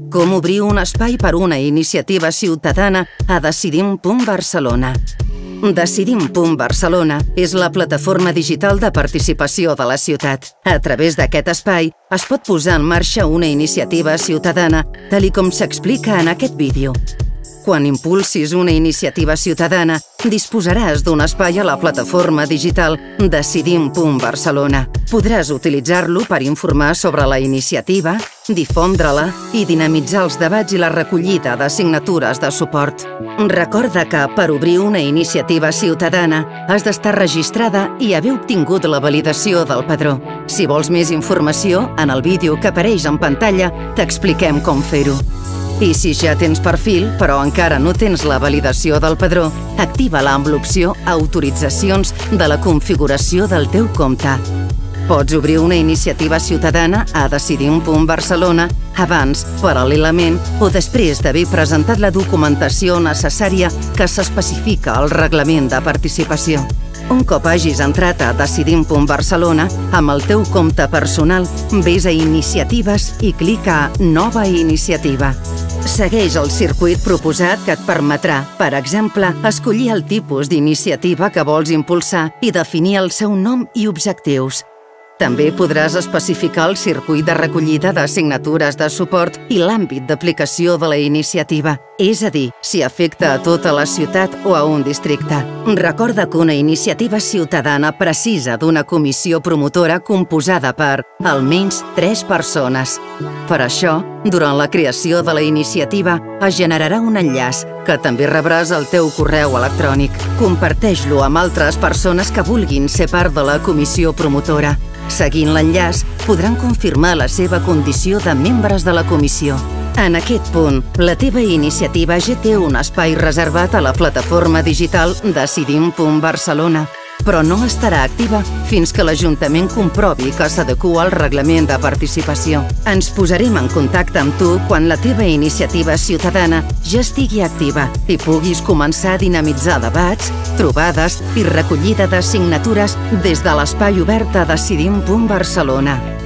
Com obrir un espai per una iniciativa ciutadana a Decidim.Barcelona. Decidim.Barcelona és la plataforma digital de participació de la ciutat. A través d'aquest espai es pot posar en marxa una iniciativa ciutadana, tal com s'explica en aquest vídeo. Quan impulsis una iniciativa ciutadana, disposaràs d'un espai a la plataforma digital Decidim.Barcelona. Podràs utilitzar-lo per informar sobre la iniciativa, difondre-la i dinamitzar els debats i la recollida de signatures de suport. Recorda que per obrir una iniciativa ciutadana has d'estar registrada i haver obtingut la validació del padró. Si vols més informació, en el vídeo que apareix en pantalla t'expliquem com fer-ho. I si ja tens perfil, però encara no tens la validació del padró, activa-la amb l'opció Autoritzacions de la configuració del teu compte. Pots obrir una iniciativa ciutadana a Decidim.Barcelona abans, paral·lelament o després d'haver presentat la documentació necessària que s'especifica al reglament de participació. Un cop hagis entrat a Decidim.Barcelona, amb el teu compte personal, vés a Iniciatives i clica a Nova iniciativa. Segueix el circuit proposat que et permetrà, per exemple, escollir el tipus d'iniciativa que vols impulsar i definir el seu nom i objectius. També podràs especificar el circuit de recollida de signatures de suport i l'àmbit d'aplicació de la iniciativa, és a dir, si afecta a tota la ciutat o a un districte. Recorda que una iniciativa ciutadana precisa d'una comissió promotora composada per almenys 3 persones. Per això, durant la creació de la iniciativa, es generarà un enllaç que també rebràs al teu correu electrònic. Comparteix-lo amb altres persones que vulguin ser part de la comissió promotora. Seguint l'enllaç, podran confirmar la seva condició de membres de la comissió. En aquest punt, la teva iniciativa ja té un espai reservat a la plataforma digital Decidim.Barcelona, però no estarà activa fins que l'Ajuntament comprovi que s'adequa al reglament de participació. Ens posarem en contacte amb tu quan la teva iniciativa ciutadana ja estigui activa i puguis començar a dinamitzar debats, trobades i recollida de signatures des de l'espai obert a Decidim.Barcelona.